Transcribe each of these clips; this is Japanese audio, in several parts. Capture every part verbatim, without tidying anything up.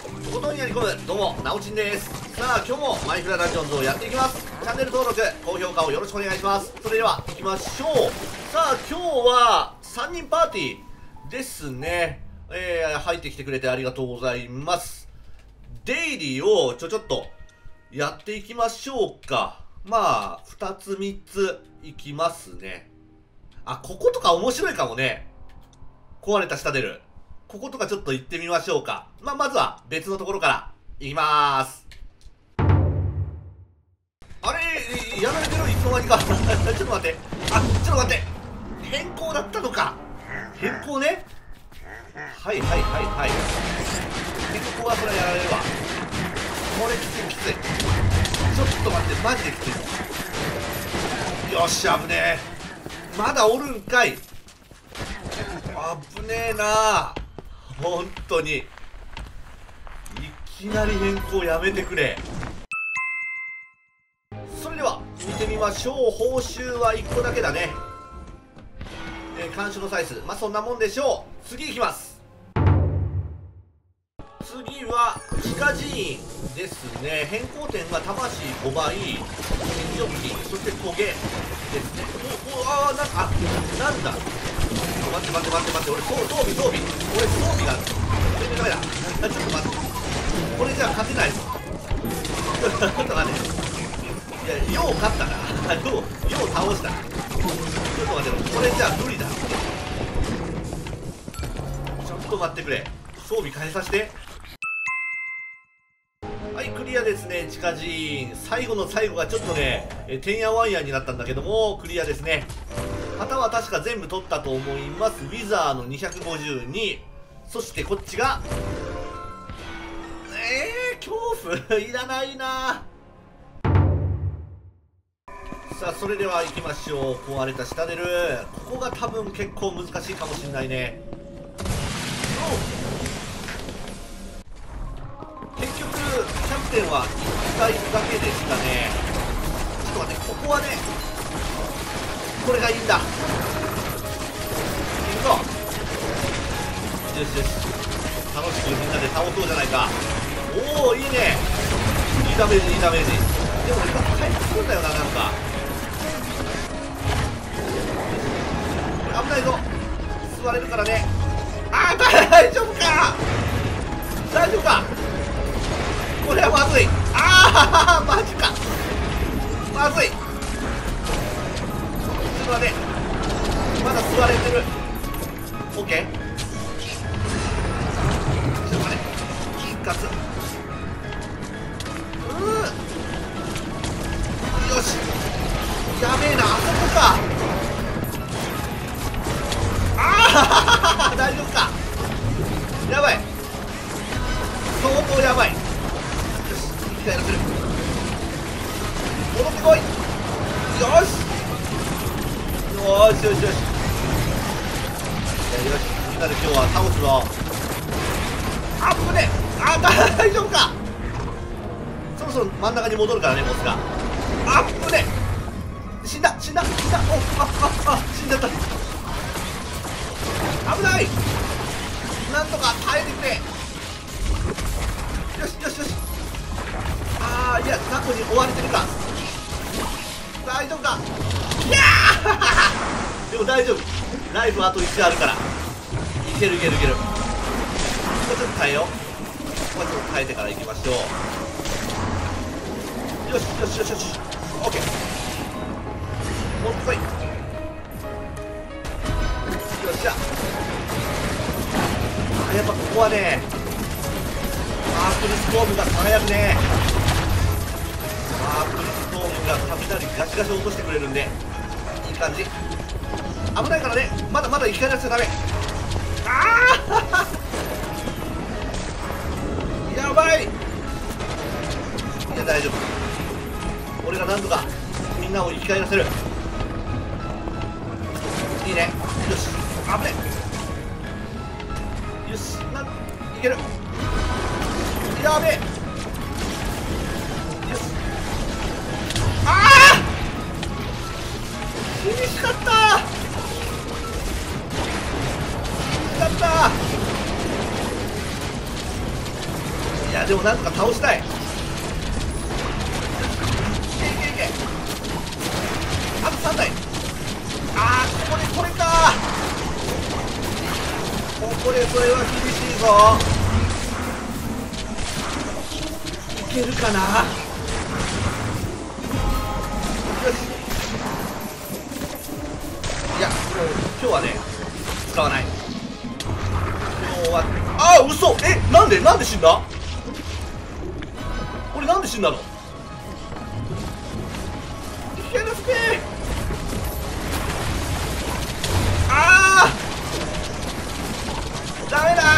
とことんやり込む、どうもなおちんです。さあ今日もマイフラダンジョンズをやっていきます。チャンネル登録高評価をよろしくお願いします。それでは行きましょう。さあ今日はさんにんパーティーですね。えー、入ってきてくれてありがとうございます。デイリーをちょちょっとやっていきましょうか。まあふたつみっついきますね。あ、こことか面白いかもね。壊れた下出る。こことかちょっと行ってみましょうか。まあ、まずは別のところから行きまーす。あれ、やられてるいつの間にか。ちょっと待って。あ、ちょっと待って。変更だったのか。変更ね。はいはいはいはい。変更はそれはやられるわ。これきついきつい。ちょっと待って、マジできつい。よっしゃ、危ねえ。まだおるんかい。危ねえな。本当にいきなり変更やめてくれ。それでは見てみましょう。報酬はいっこだけだね。えー、監視のサイズ、まあそんなもんでしょう。次いきます。次は地下寺院ですね。変更点が魂ごばい、金ジョッキ、そしてトゲですね。おお、あー、なんか、あ、なんだ、待って待って待って待って、俺装備装備俺装備が全然ダメだ。あ、ちょっと待って、これじゃ勝てないぞ。ちょっと待って、いや、よう勝ったな。ようよう倒したな。ちょっと待って、これじゃ無理だ。ちょっと待ってくれ。装備変えさせて。はい、クリアですね。地下寺院最後の最後がちょっとねえてんやわんやになったんだけども、クリアですね。旗は確か全部取ったと思います。ウィザーのにひゃくごじゅうに、そしてこっちがえー、恐怖いらないな。さあそれでは行きましょう。壊れた下出る。ここが多分結構難しいかもしれないね。結局キャプテンはいっかいだけでしたね。ちょっと待って、ここはねこれがいいんだ。いくぞ。よしよし、楽しくみんなで倒そうじゃないか。おお、いいね。いいダメージいいダメージ。でも今回復するんだよな。なんか危ないぞ。座れるからね。あー、大丈夫か大丈夫か。これはまずい。ああマジか、まずい。ちょっと待って、まだ座れてる。オッケー。ちょっと待って、復活。うー、よし、やべえな。あそこか。ああ大丈夫か。やばい、相当やばい。よし、生き返らせる。戻ってこい。よしよしよしよし。よし、みんなで今日は倒すぞ。あっぶね。あ、大丈夫か。そろそろ真ん中に戻るからね、ボスが。あっぶね。死んだ死んだ死んだ。おあああ死んじゃった。危ない。なんとか耐えてくれ。よしよしよし。ああ、いや、過去に追われてるか。大丈夫か。いやーでも大丈夫、ライフあといちあるからいけるいけるいける。ここちょっと耐えよう。ここはちょっと耐えてからいきましょう。よしよしよしよし、オッケー。もってこい。よっしゃ。あ、やっぱここはねアークリストームが輝くね。アークリストームが雷ガシガシ落としてくれるんでいい感じ。危ないからね、まだまだ生き返らせちゃダメ。ああやばい。いや大丈夫、俺がなんとかみんなを生き返らせる。いいね。よし、危ねえ。よし、なんいける。やべえ。よし、ああ厳しかった。厳しかった。 いやでもなんとか倒したい。いけいけいけ、あとさんだい。あー、ここでこれか。ここでそれは厳しいぞ。いけるかな。よし。いや、もう今日はね使わない。今日はあー、嘘。え、なんでなんで死んだ。俺なんで死んだの。いけるすけ。あー、ダメだ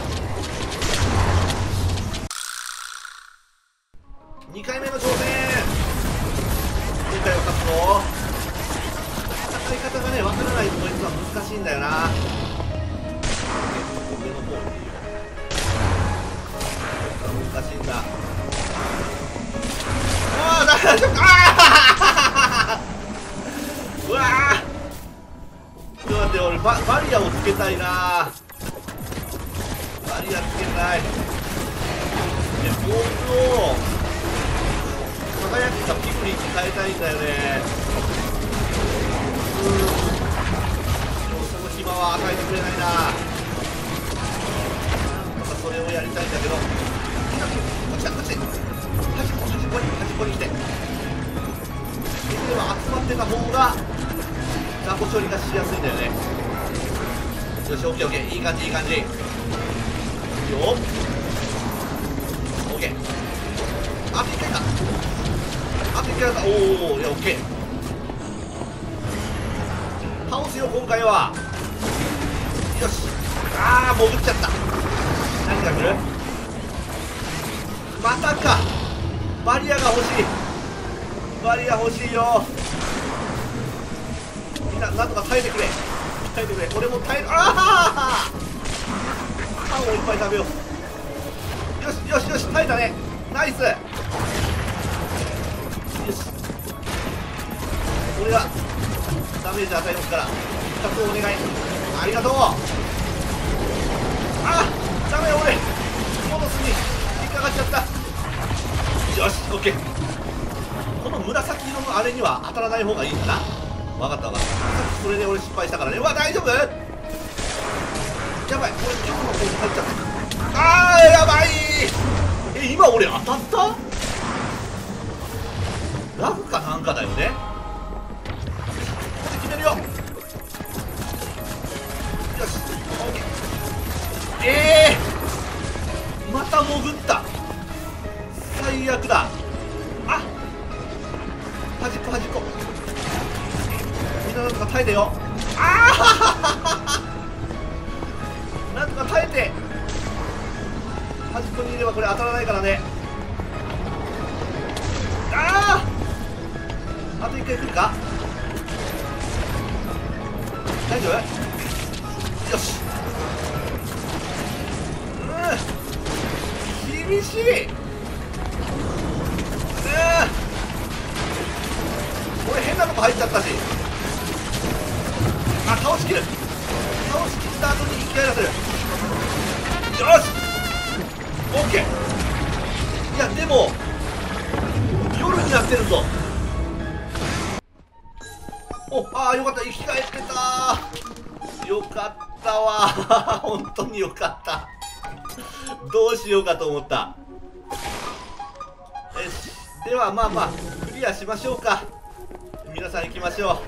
ー。にかいめの挑戦。今回は勝つぞ。戦い方がねわからないとこいつは難しいんだよな。上の方にいるよ。難しいんだ。ああ、大丈夫か。あーうわー、ちょっと待って、俺ババリアをつけたいな。バリアつけたい。で、ボールを輝きかピクリンに変えたいんだよね。うん、でもその暇は与えてくれないな。なんかそれをやりたいんだけど。こっちだこっち。端っこ端っこに端っこに来て。では集まってた方が雑魚処理がしやすいんだよね。よし、オッケーオッケー、いい感じいい感じ。いいよ。オッケー。あといっかいか。あといっかいだった。おお、いやオッケー。倒すよ今回は。よし。ああ、潜っちゃった。何が来る。またか。バリアが欲しい。バリア欲しいよ。みんななんとか耐えてくれ耐えてくれ。俺も耐える。ああ、パンをいっぱい食べよう。よしよしよし、耐えたね。ナイス。よし、俺がダメージ与えますから復活をお願い。ありがとう。あ、ダメ、俺モノスに引っかかっちゃった。よし、オッケー。この紫色のあれには当たらない方がいいんだな。分かった分かった。さっきそれで俺失敗したからね。うわ、大丈夫。やばい、俺今日の方に入っちゃった。あー、やばい。え、今俺当たった。ラグかなんかだよね。決めるよ。よし、オッケー。えー、また潜った。最悪だ。あ、端っこ端っこ。みんななんとか耐えてよ。ああなんとか耐えて。端っこにいればこれ当たらないからね。ああ、あといっかい来るか。大丈夫。よし。うん、厳しい。俺変なとこ入っちゃったし。あ、倒しきる。倒しきった後に生き返らせる。よし、オッケー。いやでも夜になってるぞ。お、あー、よかった、生き返ってた。よかったわ本当によかった。どうしようかと思った。よし、ではまあまあクリアしましょうか。皆さん行きましょう。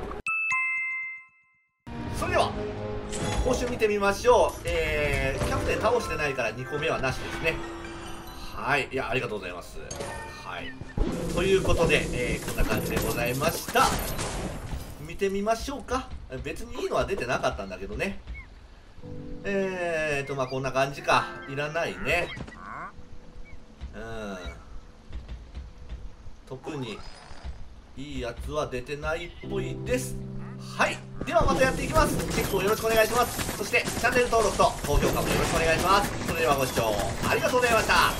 それでは報酬見てみましょう。えー、キャプテン倒してないからにこめはなしですね。はい、いや、ありがとうございます。はい、ということで、えー、こんな感じでございました。見てみましょうか。別にいいのは出てなかったんだけどね。えーとまあこんな感じか。いらないね。うん、特にいいやつは出てないっぽいです。はい、ではまたやっていきます。チェックをよろしくお願いします。そしてチャンネル登録と高評価もよろしくお願いします。それではご視聴ありがとうございました。